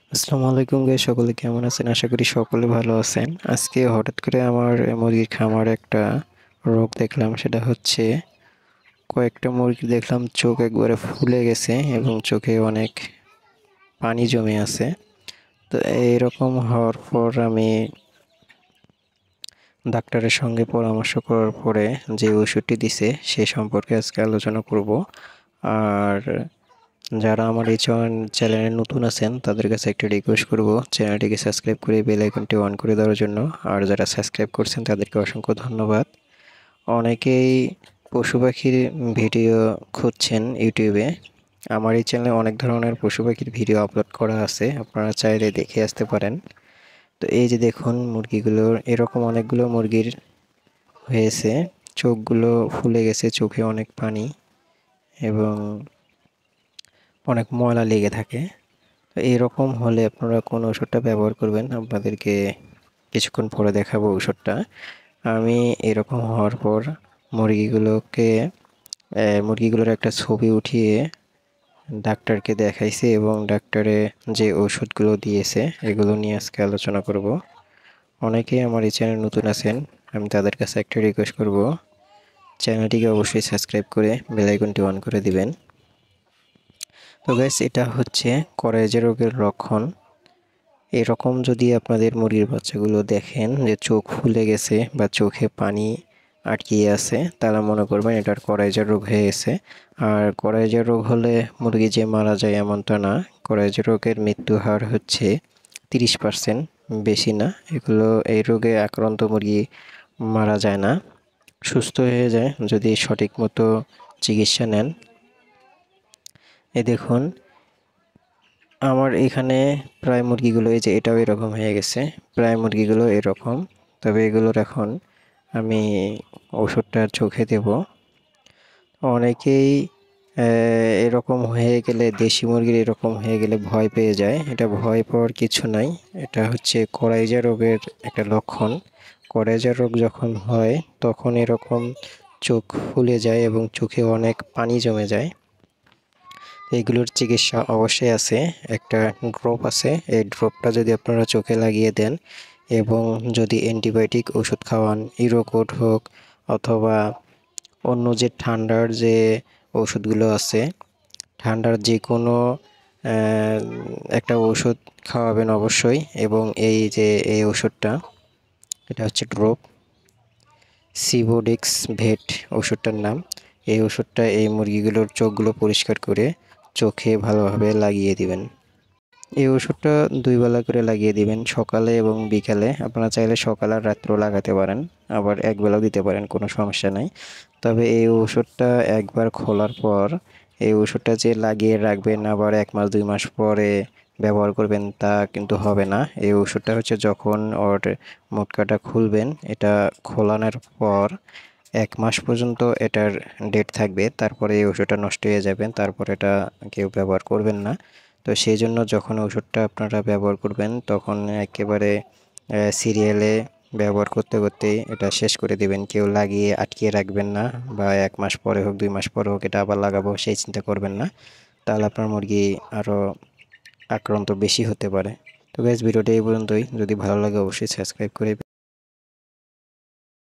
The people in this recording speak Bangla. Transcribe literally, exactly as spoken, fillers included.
আসসালামু আলাইকুম গাইস, সকলে কেমন আছেন? আশা করি সকলে ভালো আছেন। আজকে হঠাৎ করে আমার মুরগির খামারে একটা রোগ দেখলাম। সেটা হচ্ছে কয়েকটা মুরগি দেখলাম চোখ একবারে ফুলে গেছে এবং চোখে অনেক পানি জমে আছে। তো এইরকম হওয়ার পর আমি ডাক্তারের সঙ্গে পরামর্শ করার পরে যে ওষুধটি দিছে সে সম্পর্কে আজকে আলোচনা করব। আর যারা আমার এই চ্যানেলে নতুন আছেন তাদের কাছে একটা রিকোয়েস্ট করব, চ্যানেলটিকে সাবস্ক্রাইব করে বেল আইকনটি অন করে দেওয়ার জন্য। আর যারা সাবস্ক্রাইব করছেন তাদেরকে অসংখ্য ধন্যবাদ। অনেকেই পশু পাখির ভিডিও খুঁজছেন ইউটিউবে। আমার এই চ্যানেলে অনেক ধরনের পশু পাখির ভিডিও আপলোড করা আছে, আপনারা চাইলে দেখে আসতে পারেন। তো এই যে দেখুন মুরগিগুলোর এরকম অনেকগুলো মুরগির হয়েছে, চোখগুলো ফুলে গেছে, চোখে অনেক পানি এবং অনেক ময়লা লেগে থাকে। তো এরকম হলে আপনারা কোন ওষুধটা ব্যবহার করবেন আপনাদেরকে কিছুক্ষণ পরে দেখাবো ওষুধটা। আমি এরকম হওয়ার পর মুরগিগুলোকে মুরগিগুলোর একটা ছবি উঠিয়ে ডাক্তারকে দেখাইছি এবং ডাক্তারে যে ওষুধগুলো দিয়েছে এগুলো নিয়ে আজকে আলোচনা করব। অনেকেই আমার এই চ্যানেল নতুন আছেন, আমি তাদের কাছে একটা রিকোয়েস্ট করব, চ্যানেলটিকে অবশ্যই সাবস্ক্রাইব করে বেল আইকনটি অন করে দিবেন। তো গাইস, এটা হচ্ছে করাইজা রোগের লক্ষণ। এরকম যদি আপনাদের মুরগির বাচ্চাগুলো দেখেন যে চোখ ফুলে গেছে বা চোখে পানি আটকিয়ে আছে, তারা মনে করবেন এটার করাইজা রোগ হয়ে গেছে। আর করাইজা রোগ হলে মুরগি যে মারা যায় এমনটা না। করাইজা রোগের মৃত্যু হার হচ্ছে তিরিশ পার্সেন্ট, বেশি না। এগুলো এই রোগে আক্রান্ত মুরগি মারা যায় না, সুস্থ হয়ে যায় যদি সঠিক মতো চিকিৎসা নেন। এই দেখুন আমার এখানে প্রায় মুরগিগুলো, এই যে এটাও এরকম হয়ে গেছে, প্রায় মুরগিগুলো এরকম। তবে এগুলোর এখন আমি ওষুধটা চোখে দেব। অনেকেই এরকম হয়ে গেলে, দেশি মুরগির এরকম হয়ে গেলে ভয় পেয়ে যায়। এটা ভয় পাওয়ার কিছু নাই, এটা হচ্ছে করাইজা রোগের একটা লক্ষণ। করাইজা রোগ যখন হয় তখন এরকম চোখ ফুলে যায় এবং চোখে অনেক পানি জমে যায়। এগুলোর চিকিৎসা অবশ্যই আছে, একটা ড্রপ আছে। এই ড্রপটা যদি আপনারা চোখে লাগিয়ে দেন এবং যদি অ্যান্টিবায়োটিক ওষুধ খাওয়ান, ইরোকোড হোক অথবা অন্য যে ঠান্ডার যে ওষুধগুলো আছে, ঠান্ডার যে কোনো একটা ওষুধ খাওয়াবেন অবশ্যই। এবং এই যে এই ওষুধটা, এটা হচ্ছে ড্রপ, সিবোডিক্স ভেট ওষুধটার নাম। এই ওষুধটা এই মুরগিগুলোর চোখগুলো পরিষ্কার করে চোখে ভালোভাবে লাগিয়ে দিবেন। এই ওষুধটা দুই বেলা করে লাগিয়ে দিবেন, সকালে এবং বিকালে। আপনারা চাইলে সকাল আর রাত্রেও লাগাতে পারেন, আবার এক বেলাও দিতে পারেন, কোনো সমস্যা নেই। তবে এই ওষুধটা একবার খোলার পর এই ওষুধটা যে লাগিয়ে রাখবেন আবার এক মাস দুই মাস পরে ব্যবহার করবেন তা কিন্তু হবে না। এই ওষুধটা হচ্ছে যখন ওর মোটকাটা খুলবেন, এটা খোলানোর পর এক মাস পর্যন্ত এটার ডেট থাকবে, তারপরে এই ওষুধটা নষ্ট হয়ে যাবে, তারপর এটা কেউ ব্যবহার করবেন না। তো সেই জন্য যখন ওষুধটা আপনারা ব্যবহার করবেন তখন একেবারে সিরিয়ালে ব্যবহার করতে করতেই এটা শেষ করে দেবেন। কেউ লাগিয়ে আটকিয়ে রাখবেন না, বা এক মাস পরে হোক দুই মাস পরে হোক এটা আবার লাগাবো সেই চিন্তা করবেন না, তাহলে আপনার মুরগি আরও আক্রান্ত বেশি হতে পারে। তো গাইস, ভিডিওটা এই পর্যন্তই। যদি ভালো লাগে অবশ্যই সাবস্ক্রাইব করে